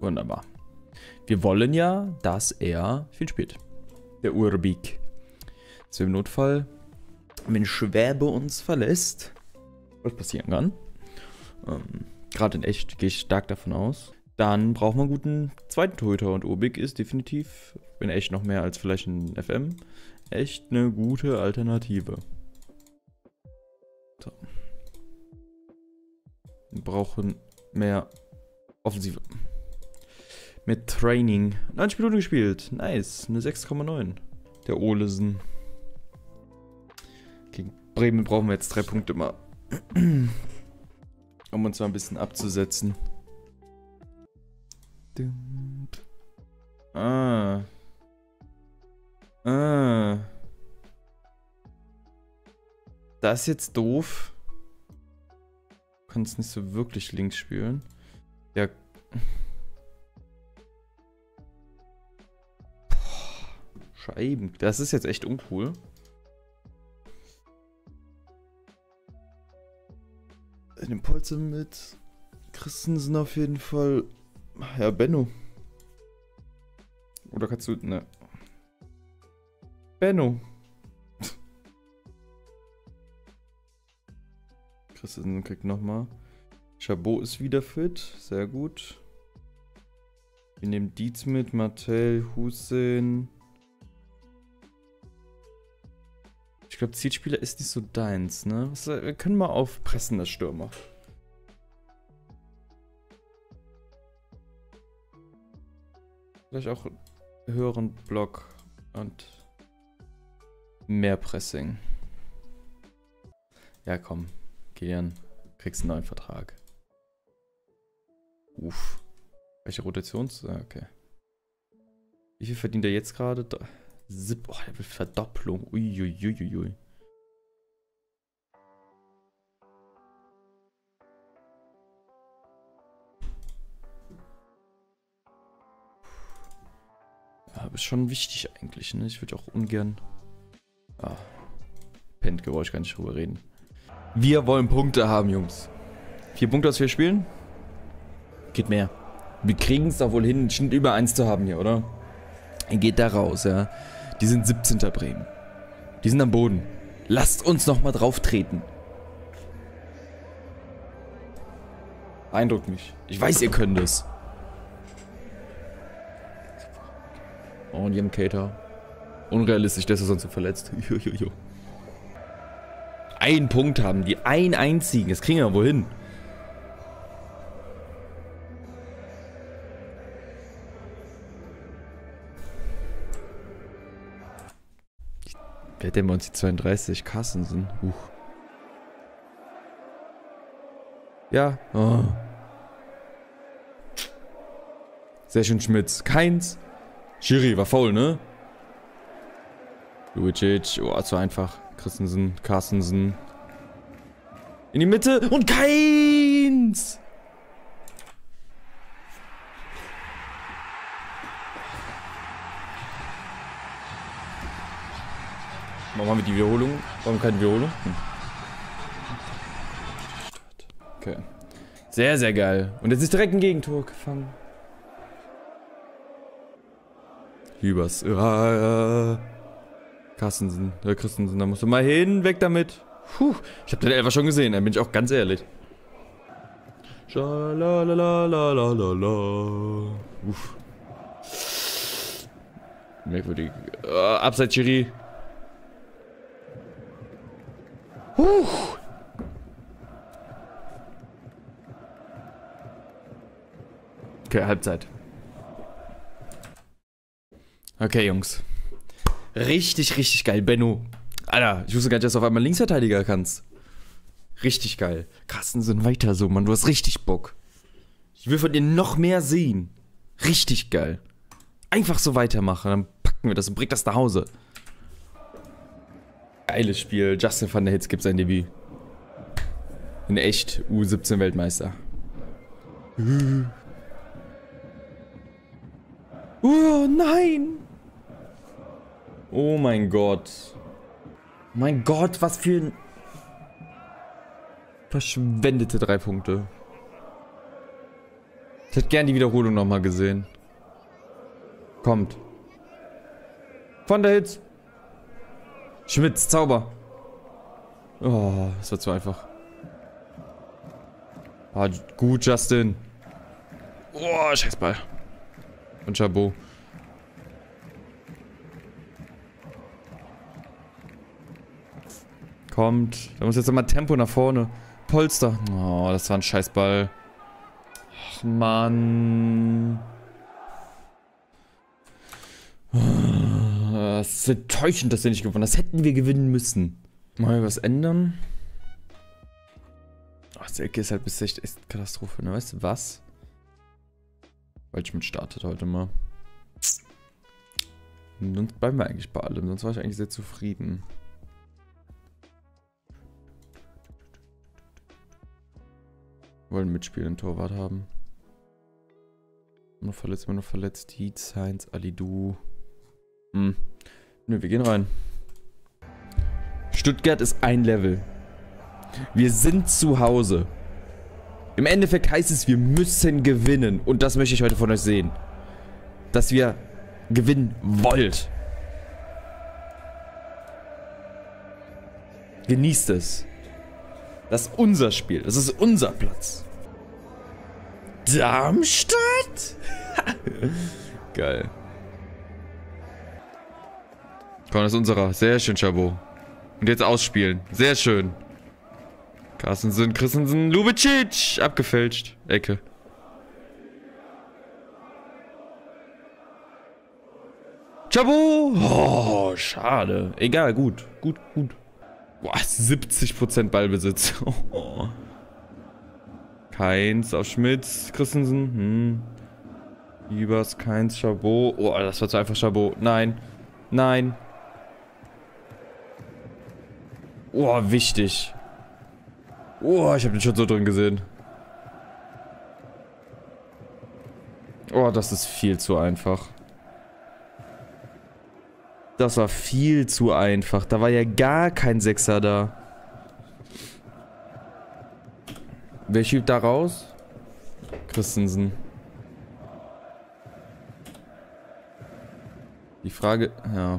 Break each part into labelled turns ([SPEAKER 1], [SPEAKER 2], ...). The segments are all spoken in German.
[SPEAKER 1] Wunderbar. Wir wollen ja, dass er viel spielt. Der Urbik. Dass wir im Notfall, wenn Schwäbe uns verlässt, was passieren kann. Gerade in echt gehe ich stark davon aus. Dann braucht man einen guten zweiten Torhüter. Und Urbik ist definitiv, in echt noch mehr als vielleicht ein FM, echt eine gute Alternative. So. Wir brauchen mehr Offensive. Mit Training. 90 Minuten gespielt. Nice. Eine 6,9. Der Olesen. Gegen Bremen brauchen wir jetzt 3 Punkte mal. Um uns mal ein bisschen abzusetzen. Das ist jetzt doof. Du kannst nicht so wirklich links spielen. Ja. Scheiben. Das ist jetzt echt uncool. In dem Polster mit Christensen auf jeden Fall. Ja, Benno. Oder kannst du. Ne. Benno. Christensen kriegt nochmal. Chabot ist wieder fit. Sehr gut. Wir nehmen Dietz mit. Martel, Hussein. Ich glaube, Zielspieler ist nicht so deins, ne? Wir können mal aufpressen, das Stürmer. Vielleicht auch höheren Block und mehr Pressing. Ja, komm. Kilian, kriegst einen neuen Vertrag. Uff. Welche Rotations... Okay. Wie viel verdient er jetzt gerade? Oh, der will Verdopplung. Uiuiuiui. Ja, aber ist schon wichtig eigentlich, ne? Ich würde auch ungern... Ah. Pendgeräusch, kann nicht drüber reden. Wir wollen Punkte haben, Jungs. 4 Punkte aus 4 Spielen? Geht mehr. Wir kriegen es doch wohl hin, einen Schnitt über 1 zu haben hier, oder? Er geht da raus, ja. Die sind 17. Bremen. Die sind am Boden. Lasst uns nochmal drauf treten. Beeindruckt mich. Ich weiß, ihr könnt es. Oh, und die haben Cater. Unrealistisch, der ist sonst so verletzt. Einen Punkt haben die. Einen einzigen. Das kriegen wir wohl hin. Wer hat denn bei uns die 32? Carstensen. Ja. Oh. Sehr schön, Schmitz. Keins. Schiri war faul, ne? Lucic. Oh, zu einfach. Christensen. Carstensen. In die Mitte. Und keins! Warum haben wir die Wiederholung? Warum keine Wiederholung? Okay. Sehr, sehr geil. Und jetzt ist direkt ein Gegentor gefangen. Hübers. Carstensen. Christensen, da musst du mal hin. Weg damit. Puh. Ich habe den Elfer schon gesehen, da bin ich auch ganz ehrlich. Schalalalalalala. Uff. Merkwürdig. Abseits Schiri. Okay, Halbzeit. Okay, Jungs. Richtig, richtig geil. Benno. Alter, ich wusste gar nicht, dass du auf einmal Linksverteidiger kannst. Richtig geil. Carstensen, weiter so, Mann. Du hast richtig Bock. Ich will von dir noch mehr sehen. Richtig geil. Einfach so weitermachen. Dann packen wir das und bringen das nach Hause. Geiles Spiel. Justin van der Hitz gibt sein Debüt. In echt U17 Weltmeister. Oh nein! Oh mein Gott. Mein Gott, was für ein... Verschwendete 3 Punkte. Ich hätte gern die Wiederholung nochmal gesehen. Kommt. Von der Hitz. Schmitz, Zauber. Oh, das war zu einfach. Ah, gut, Justin. Oh, Scheißball. Und Chabot. Kommt. Da muss jetzt nochmal Tempo nach vorne. Polster. Oh, das war ein Scheißball. Ach, Mann. Das ist enttäuschend, dass wir nicht gewonnen haben. Das hätten wir gewinnen müssen. Mal was ändern. Ach, die Ecke ist halt bis echt Katastrophe, ne? Weißt du was? Waldschmidt startet heute mal. Und sonst bleiben wir eigentlich bei allem. Sonst war ich eigentlich sehr zufrieden. Wir wollen mitspielen, einen Torwart haben. Immer noch verletzt. Dietz, Heinz, Alidu. Nö, wir gehen rein. Stuttgart ist ein Level. Wir sind zu Hause. Im Endeffekt heißt es, wir müssen gewinnen. Und das möchte ich heute von euch sehen. Dass wir gewinnen wollt. Genießt es. Das ist unser Spiel. Das ist unser Platz. Darmstadt? Geil. Komm, das ist unserer. Sehr schön, Chabot. Und jetzt ausspielen. Sehr schön. Christensen, Lubicic. Abgefälscht. Ecke. Chabot. Oh, schade. Egal, gut. Gut. Boah, 70% Ballbesitz. Oh. Keins auf Schmitz. Christensen. Ibers, Keins, Chabot. Oh, das war zu einfach Chabot. Nein. Oh, wichtig. Oh, ich habe den schon so drin gesehen. Oh, das ist viel zu einfach. Das war viel zu einfach. Da war ja gar kein Sechser da. Wer schiebt da raus? Christensen. Die Frage... Ja.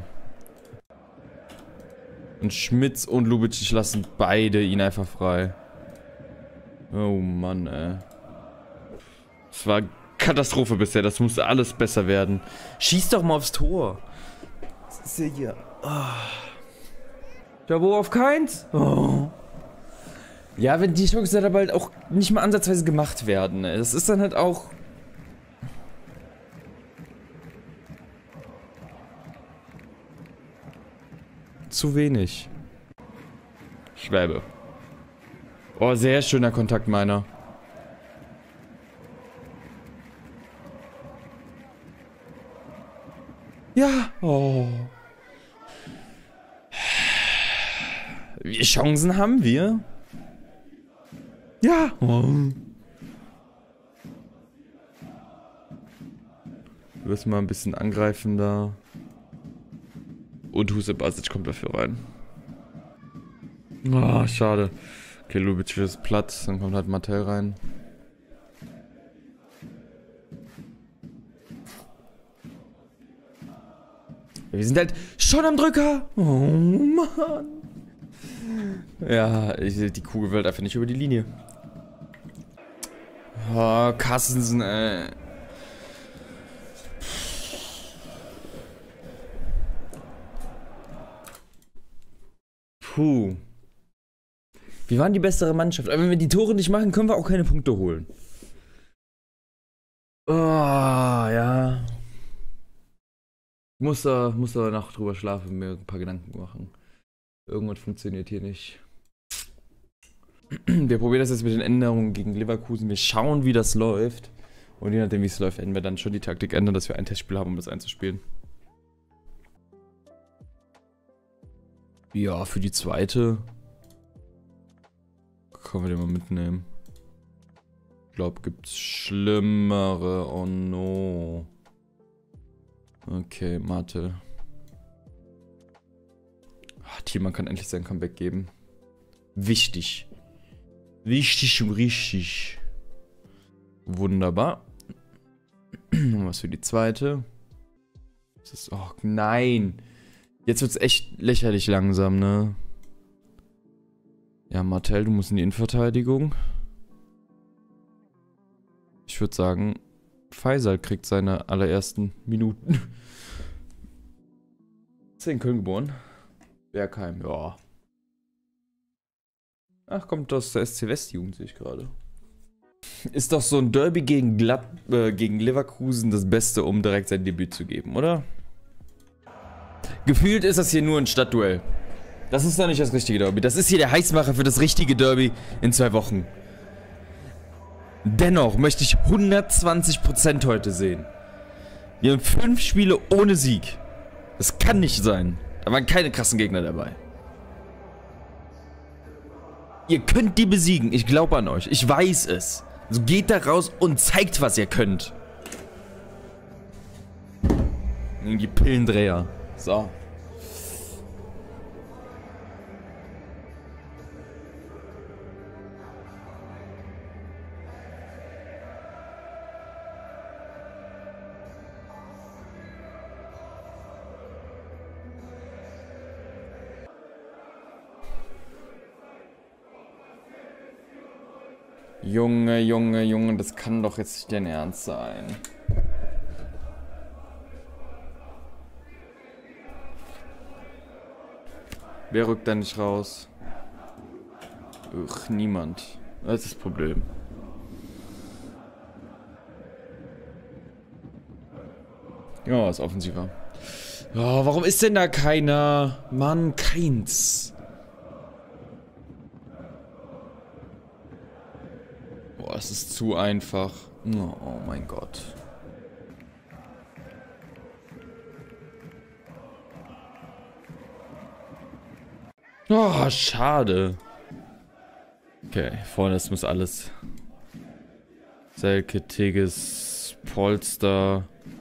[SPEAKER 1] Und Schmitz und Lubicic lassen beide ihn einfach frei. Oh Mann, ey. Das war Katastrophe bisher. Das musste alles besser werden. Schieß doch mal aufs Tor. Das ist ja hier. Chabot auf keins? Oh. Ja, wenn die Chancen dann aber halt auch nicht mal ansatzweise gemacht werden. Das ist dann halt auch... zu wenig. Schwäbe. Oh, sehr schöner Kontakt meiner. Ja. Oh. Wie Chancen haben wir? Ja. Oh. Wir müssen mal ein bisschen angreifen da. Und Hussein Basic kommt dafür rein. Oh, schade. Okay, Lubicic ist platt, dann kommt halt Martell rein. Ja, wir sind halt schon am Drücker. Oh Mann. Ja, die Kugel will halt einfach nicht über die Linie. Oh, Carstensen, ey. Puh. Wir waren die bessere Mannschaft. Aber wenn wir die Tore nicht machen, können wir auch keine Punkte holen. Oh, ja. Muss da Nacht drüber schlafen und mir ein paar Gedanken machen. Irgendwas funktioniert hier nicht. Wir probieren das jetzt mit den Änderungen gegen Leverkusen. Wir schauen, wie das läuft. Und je nachdem, wie es läuft, werden wir dann schon die Taktik ändern, dass wir ein Testspiel haben, um das einzuspielen. Ja, für die zweite können wir den mal mitnehmen. Ich glaube, gibt's schlimmere. Oh no. Okay, Martel. Thielmann kann endlich sein Comeback geben. Wichtig. Wichtig und richtig. Wunderbar. Machen wir es für die zweite. Das ist, oh nein. Jetzt wird es echt lächerlich langsam, ne? Ja, Martell, du musst in die Innenverteidigung. Ich würde sagen, Faisal kriegt seine allerersten Minuten. Ist er in Köln geboren? Bergheim, ja. Ach, kommt aus der SC Westjugend, sehe ich gerade. Ist doch so ein Derby gegen gegen Leverkusen das Beste, um direkt sein Debüt zu geben, oder? Gefühlt ist das hier nur ein Stadtduell. Das ist doch nicht das richtige Derby. Das ist hier der Heißmacher für das richtige Derby in 2 Wochen. Dennoch möchte ich 120% heute sehen. Wir haben 5 Spiele ohne Sieg. Das kann nicht sein. Da waren keine krassen Gegner dabei. Ihr könnt die besiegen. Ich glaube an euch. Ich weiß es. Also geht da raus und zeigt, was ihr könnt. Die Pillendreher. So. Junge, Junge, Junge, das kann doch jetzt nicht dein Ernst sein. Wer rückt da nicht raus? Niemand. Das ist das Problem. Ja, ist offensiver. Oh, warum ist denn da keiner? Mann, keins. Boah, es ist zu einfach. Oh mein Gott. Oh, schade. Okay, vorne, das muss alles. Selke, Tigges, Polster.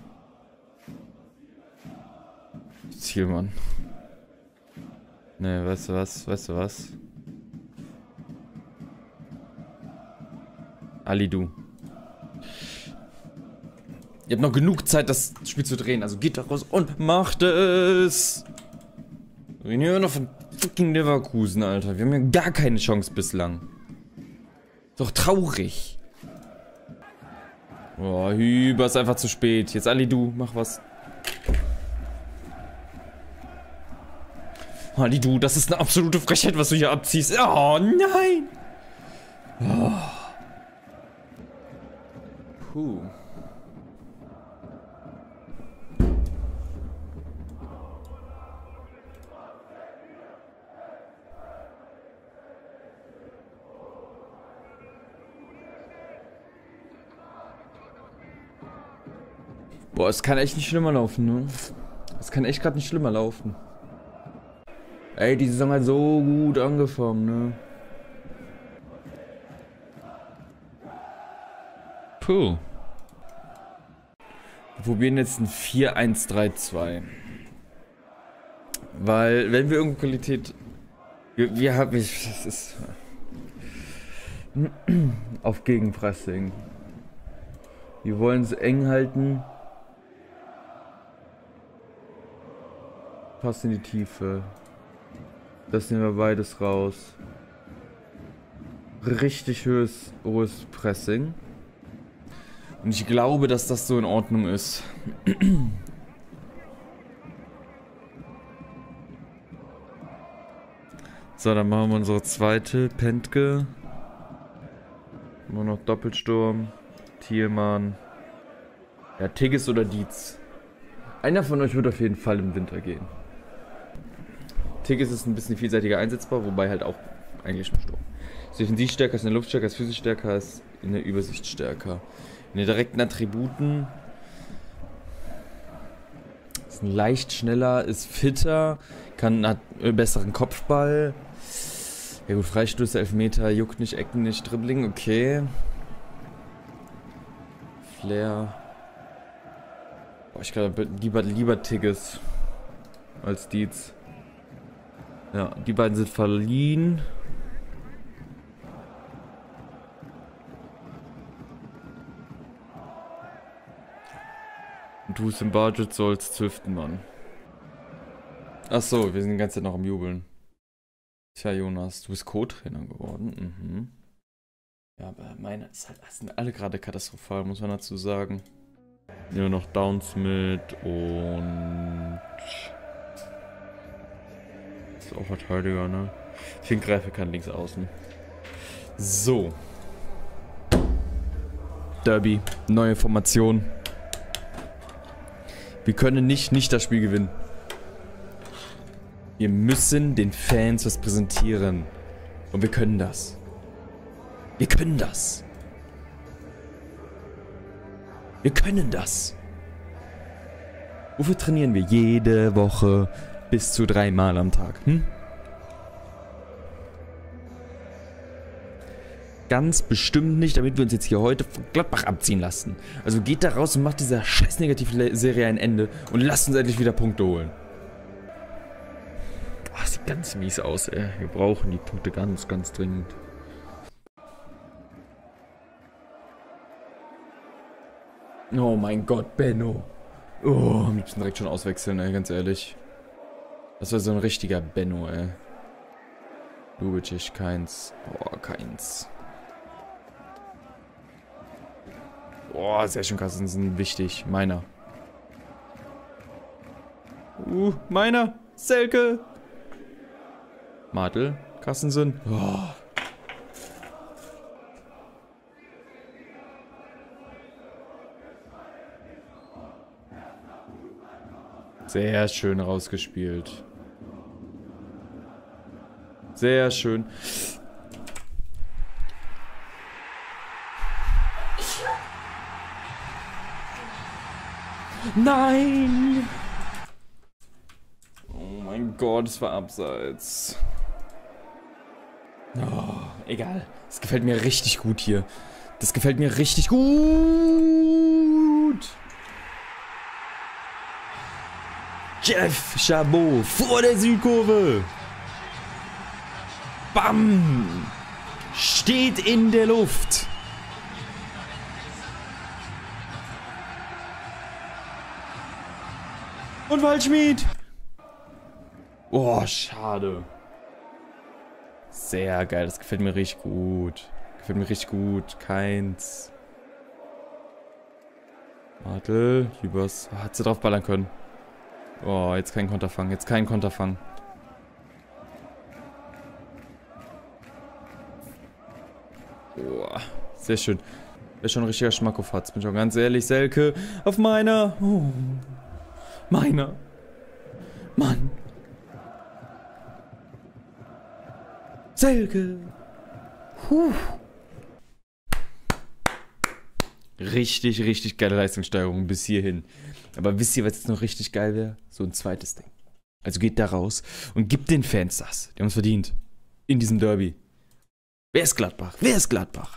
[SPEAKER 1] Zielmann. Ne, weißt du was? Weißt du was? Alidu. Ihr habt noch genug Zeit, das Spiel zu drehen. Also geht da raus und macht es! Wir reden hier noch von fucking Leverkusen, Alter. Wir haben ja gar keine Chance bislang. Ist doch traurig. Boah, Hüber ist einfach zu spät. Jetzt Alidu, mach was. Alidu, das ist eine absolute Frechheit, was du hier abziehst. Oh nein! Oh. Puh. Boah, es kann echt nicht schlimmer laufen, ne? Es kann echt gerade nicht schlimmer laufen. Ey, die Saison hat so gut angefangen, ne? Puh. Wir probieren jetzt ein 4-1-3-2. Weil, wenn wir irgendwo Qualität... Wir haben... Das ist... Auf Gegenpressing. Wir wollen es eng halten. Passt in die Tiefe. Das nehmen wir beides raus. Richtig hohes Pressing. Und ich glaube, dass das so in Ordnung ist. So, dann machen wir unsere zweite. Pentke. Immer noch Doppelsturm. Thielmann. Ja, Tigges oder Dietz. Einer von euch wird auf jeden Fall im Winter gehen. Tigges ist ein bisschen vielseitiger einsetzbar, wobei halt auch eigentlich im Sturm. Ist defensiv stärker, ist in der Luft stärker, ist physisch stärker, ist in der Übersicht stärker. In den direkten Attributen ist leicht schneller, ist fitter, hat besseren Kopfball. Ja gut, Freistöße, Elfmeter, juckt nicht, Ecken nicht, Dribbling, okay. Flair. Boah, ich glaube lieber Tigges als Dietz. Ja, die beiden sind verliehen. Und du im Budget sollst züften, Mann. Achso, wir sind die ganze Zeit noch am Jubeln. Tja, Jonas, du bist Co-Trainer geworden. Mhm. Ja, aber meine sind alle gerade katastrophal, muss man dazu sagen. Nur noch Downs mit und... Ist auch Verteidiger, ne? Finkgreifer kann links außen. So. Derby, neue Formation. Wir können nicht das Spiel gewinnen. Wir müssen den Fans was präsentieren. Und wir können das. Wir können das. Wir können das. Wofür trainieren wir jede Woche bis zu 3 Mal am Tag? Ganz bestimmt nicht, damit wir uns jetzt hier heute von Gladbach abziehen lassen. Also geht da raus und macht dieser scheiß Negativserie ein Ende und lasst uns endlich wieder Punkte holen. Boah, sieht ganz mies aus, ey. Wir brauchen die Punkte ganz, ganz dringend. Oh mein Gott, Benno. Oh, am liebsten direkt schon auswechseln, ey, ganz ehrlich. Das war so ein richtiger Benno, ey. Lubicic, keins. Boah, keins. Boah, sehr schön, Kassensen, wichtig. Meiner. Meiner. Selke. Martel. Kassensen. Oh. Sehr schön rausgespielt. Sehr schön. Nein! Oh mein Gott, es war abseits. Oh, egal. Das gefällt mir richtig gut hier. Das gefällt mir richtig gut. Jeff Chabot vor der Südkurve. Bam! Steht in der Luft. Und Waldschmied. Oh, schade. Sehr geil, das gefällt mir richtig gut. Gefällt mir richtig gut. Keins. Martel, Hübers. Hat sie drauf ballern können. Oh, jetzt kein Konterfang. Jetzt kein Konterfang. Oh, sehr schön. Wäre schon ein richtiger Schmackofatz. Bin schon ganz ehrlich. Selke auf meiner. Oh, meiner. Mann. Selke. Richtig, richtig geile Leistungssteigerung bis hierhin. Aber wisst ihr, was jetzt noch richtig geil wäre? So ein zweites Ding. Also geht da raus und gibt den Fans das. Die haben es verdient. In diesem Derby. Wer ist Gladbach? Wer ist Gladbach?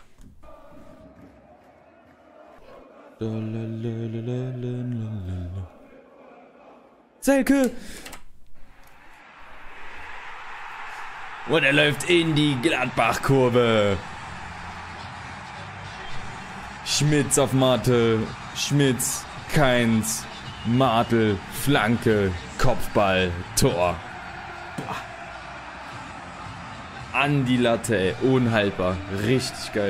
[SPEAKER 1] Selke! Und er läuft in die Gladbach-Kurve. Schmitz auf Martel. Schmitz, keins. Martel, Flanke, Kopfball, Tor. An die Latte, ey. Unhaltbar. Richtig geil.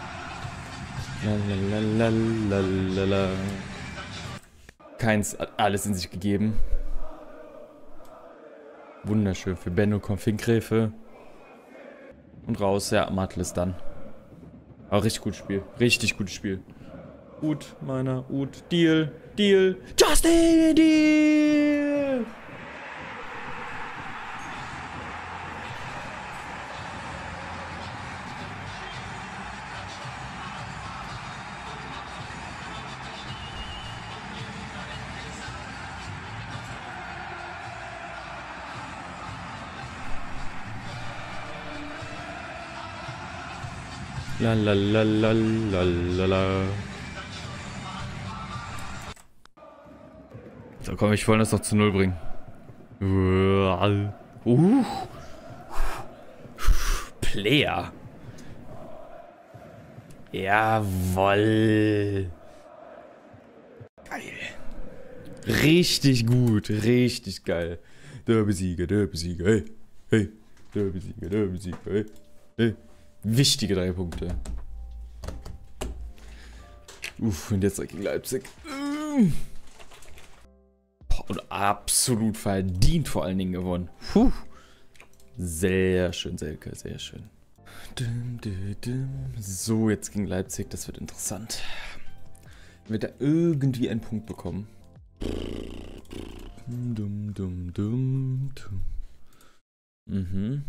[SPEAKER 1] Lalalala. Keins hat alles in sich gegeben. Wunderschön. Für Benno kommt Finkgräfe. Und raus. Ja, Martel ist dann. Aber richtig gutes Spiel. Richtig gutes Spiel. Gut, meiner. Gut. Deal. Deal. Justin! Deal! La la la la la la la. So, komm, ich wollte das doch zu 0 bringen. Player. Jawoll. Geil. Richtig gut, richtig geil. Derby-Sieger, hey, hey. Derby-Sieger, hey, hey. Wichtige 3 Punkte. Uff, und jetzt gegen Leipzig. Boah, und absolut verdient vor allen Dingen gewonnen. Puh. Sehr schön, Selke, sehr schön. So, jetzt gegen Leipzig, das wird interessant. Wird er irgendwie einen Punkt bekommen? Mhm.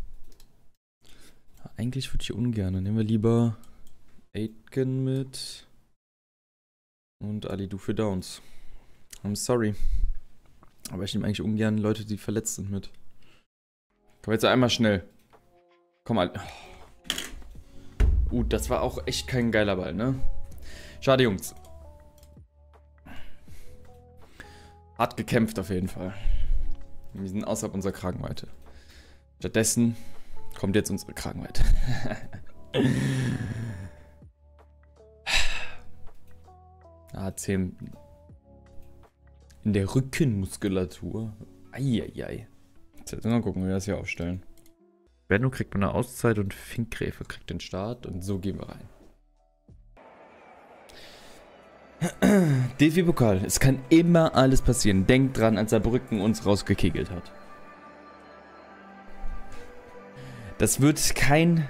[SPEAKER 1] Eigentlich würde ich ungern. Nehmen wir lieber Aitken mit. Und Ali, du für Downs. I'm sorry. Aber ich nehme eigentlich ungern Leute, die verletzt sind mit. Komm jetzt einmal schnell. Komm mal. Das war auch echt kein geiler Ball, ne? Schade, Jungs. Hart gekämpft auf jeden Fall. Wir sind außerhalb unserer Kragenweite. Stattdessen kommt jetzt unsere Kragenweite. A10 in der Rückenmuskulatur. Eieiei. Jetzt mal gucken, wie wir das hier aufstellen. Benno kriegt mal eine Auszeit und Finkgräfe kriegt den Start und so gehen wir rein. DFB-Pokal. Es kann immer alles passieren. Denkt dran, als Saarbrücken uns rausgekegelt hat. Das wird kein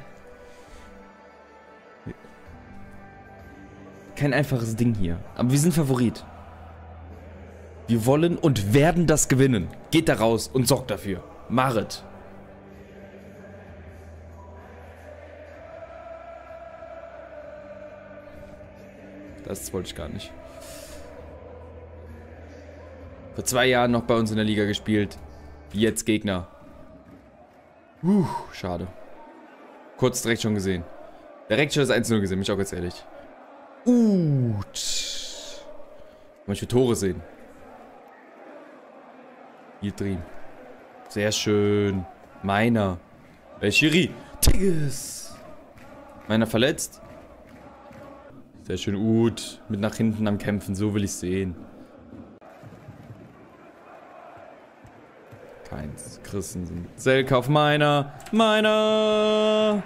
[SPEAKER 1] einfaches Ding hier. Aber wir sind Favorit. Wir wollen und werden das gewinnen. Geht da raus und sorgt dafür. Marit. Das wollte ich gar nicht. Vor 2 Jahren noch bei uns in der Liga gespielt. Jetzt Gegner. Schade. Kurz direkt schon gesehen. Direkt schon das 1-0 gesehen, bin ich auch ganz ehrlich. Mal für Tore sehen. Hier drin. Sehr schön. Meiner. Schiri. Tigges. Meiner verletzt. Sehr schön. Mit nach hinten am Kämpfen. So will ich sehen. Keins. Christensen. Selke auf meiner. Meiner.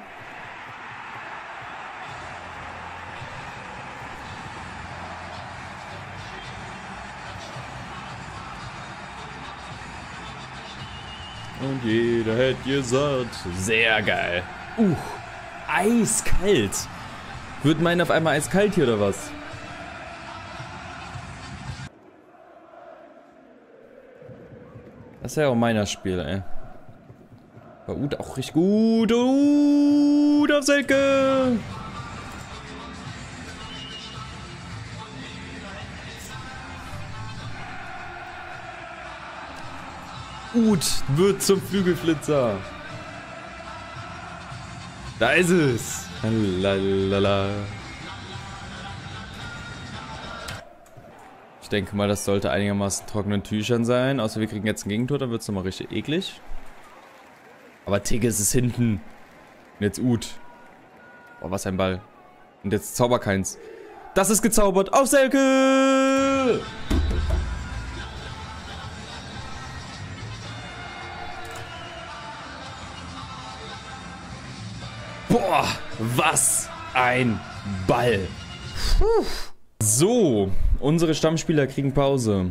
[SPEAKER 1] Und jeder hätte gesagt. Sehr geil. Eiskalt. Wird meinen auf einmal eiskalt hier oder was? Das ist ja auch meiner Spiel, ey. War auch richtig gut. Auf Selke. Wird zum Flügelflitzer. Da ist es. Lalalala. Ich denke mal, das sollte einigermaßen trockenen Tüchern sein. Außer wir kriegen jetzt ein Gegentor, dann wird es nochmal richtig eklig. Aber Tigges ist hinten. Und jetzt Oh, was ein Ball. Und jetzt zauber keins. Das ist gezaubert. Auf Selke! Boah, was ein Ball. So, unsere Stammspieler kriegen Pause.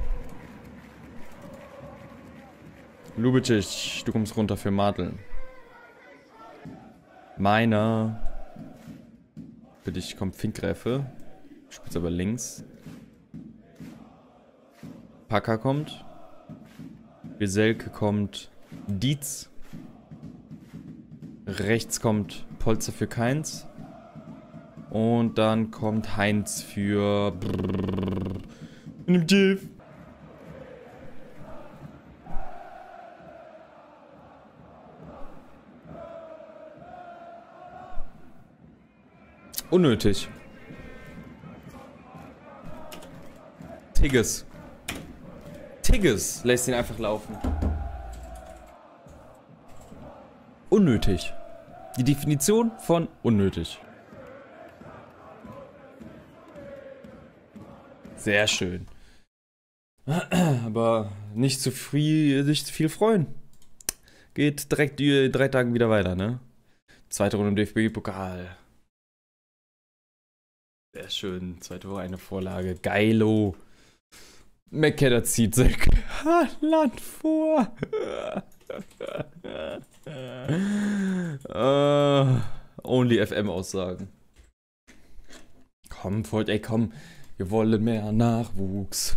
[SPEAKER 1] Lubicic, du kommst runter für Martel. Meiner. Für dich kommt Finkgräfe. Spielst aber links. Paka kommt. Für Selke kommt Dietz. Rechts kommt Polzer für Keins. Und dann kommt Heinz für... Unnötig. Tigges. Tigges lässt ihn einfach laufen. Unnötig. Die Definition von unnötig. Sehr schön. Aber nicht zu viel freuen. Geht direkt in 3 Tagen wieder weiter, ne? Zweite Runde im DFB-Pokal. Sehr schön. Zweite Woche eine Vorlage. Geilo. McKenna zieht sich Land vor. Only FM-Aussagen. Komm, Freund, ey, komm. Wir wollen mehr Nachwuchs.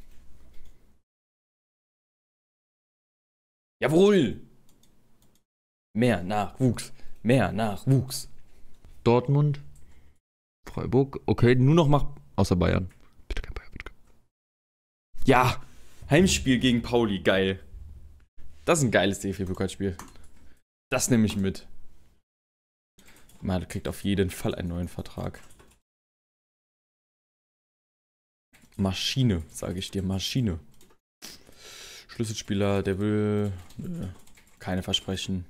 [SPEAKER 1] Jawohl! Mehr Nachwuchs. Mehr Nachwuchs. Dortmund. Freiburg. Okay, nur noch mach. Außer Bayern. Bitte kein Bayern, bitte. Ja! Heimspiel gegen Pauli. Geil. Das ist ein geiles DFB-Pokalspiel. Das nehme ich mit. Man kriegt auf jeden Fall einen neuen Vertrag. Maschine, sage ich dir. Maschine. Schlüsselspieler, der will... keine Versprechen.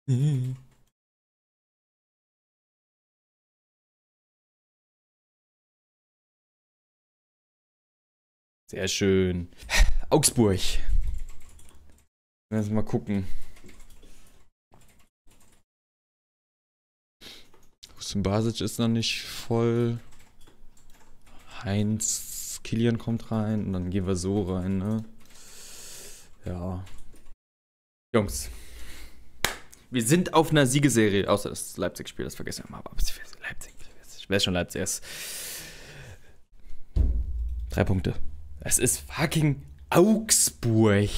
[SPEAKER 1] Sehr schön. Augsburg. Lass mal gucken. Hussein Basic ist noch nicht voll. Heinz Kilian kommt rein und dann gehen wir so rein, ne? Ja. Jungs. Wir sind auf einer Siegeserie. Außer das Leipzig-Spiel, das vergessen wir mal. Aber Leipzig. Ich weiß schon, Leipzig ist. 3 Punkte. Es ist fucking Augsburg.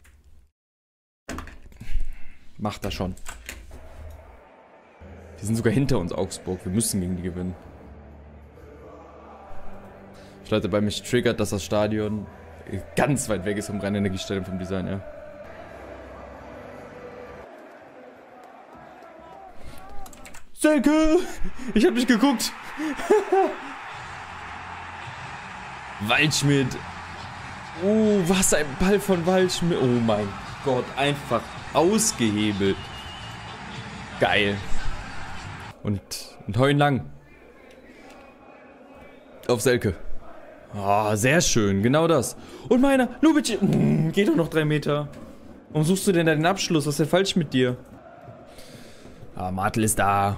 [SPEAKER 1] Macht das schon. Die sind sogar hinter uns, Augsburg. Wir müssen gegen die gewinnen. Ich Leute, bei mich triggert, dass das Stadion ganz weit weg ist vom Rhein-Energiestadion vom Design, ja. Selke! Ich hab nicht geguckt! Waldschmidt! Oh, was ein Ball von Waldschmidt! Oh mein Gott, einfach ausgehebelt. Geil. Und Heuen lang. Auf Selke. Oh, sehr schön, genau das. Und meiner, Lubitsch, geht doch noch 3 Meter. Warum suchst du denn da den Abschluss? Was ist denn falsch mit dir? Ah, Martel ist da.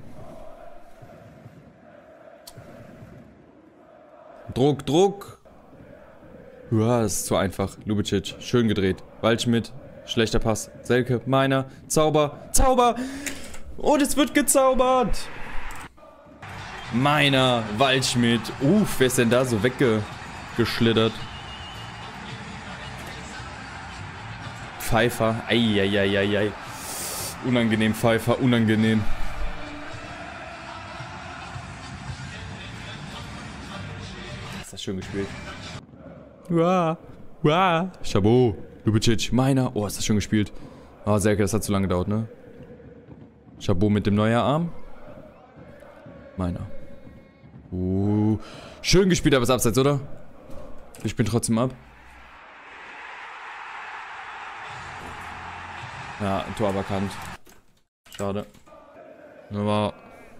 [SPEAKER 1] Druck, Druck. Ja, das ist zu einfach. Lubicic, schön gedreht. Waldschmidt, schlechter Pass. Selke, meiner, Zauber, Zauber. Und es wird gezaubert. Meiner, Waldschmidt. Wer ist denn da so weggeschlittert? Pfeiffer. Eieieiei. Unangenehm, Pfeiffer, unangenehm. Ist das schön gespielt. Chabot. Lubicic, meiner. Oh, ist das schön gespielt. Oh, Selke, das hat zu lange gedauert, ne? Chabot mit dem Neuerarm. Meiner. Schön gespielt, aber es ist abseits, oder? Ich bin trotzdem ab. Ja, ein Tor aberkannt. Schade. Aber...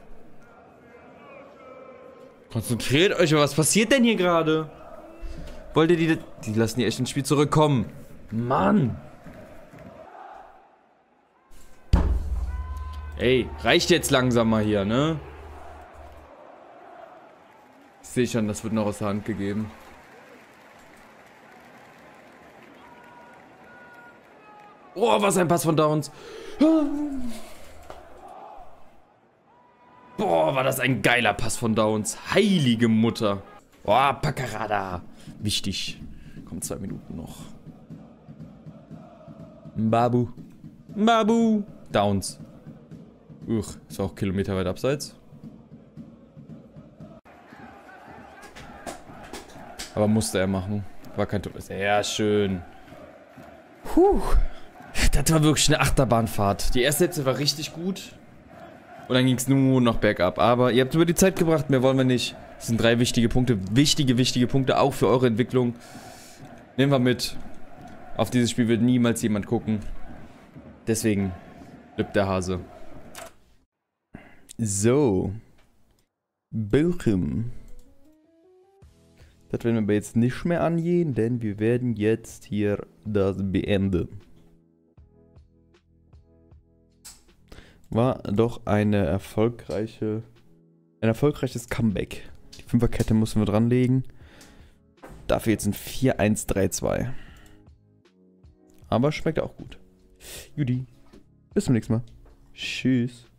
[SPEAKER 1] konzentriert euch, was passiert denn hier gerade? Wollt ihr die lassen die echt ins Spiel zurückkommen. Mann! Ey, reicht jetzt langsam mal hier, ne? Ich sehe schon, das wird noch aus der Hand gegeben. Oh, was ein Pass von Downs. Boah, war das ein geiler Pass von Downs. Heilige Mutter. Boah, Paccarada. Wichtig. Kommen 2 Minuten noch. Babu. Babu. Downs. Ist auch kilometerweit abseits. Aber musste er machen. War kein Tor. Sehr schön. Das war wirklich eine Achterbahnfahrt. Die erste Hälfte war richtig gut. Und dann ging es nur noch bergab. Aber ihr habt über die Zeit gebracht. Mehr wollen wir nicht. Das sind 3 wichtige Punkte. Wichtige Punkte. Auch für eure Entwicklung. Nehmen wir mit. Auf dieses Spiel wird niemals jemand gucken. Deswegen bleibt der Hase. So. Bochum. Das werden wir aber jetzt nicht mehr angehen, denn wir werden jetzt hier das beenden. War doch ein erfolgreiches Comeback. Die Fünferkette müssen wir dranlegen. Dafür jetzt ein 4-1-3-2. Aber schmeckt auch gut. Judy, bis zum nächsten Mal. Tschüss.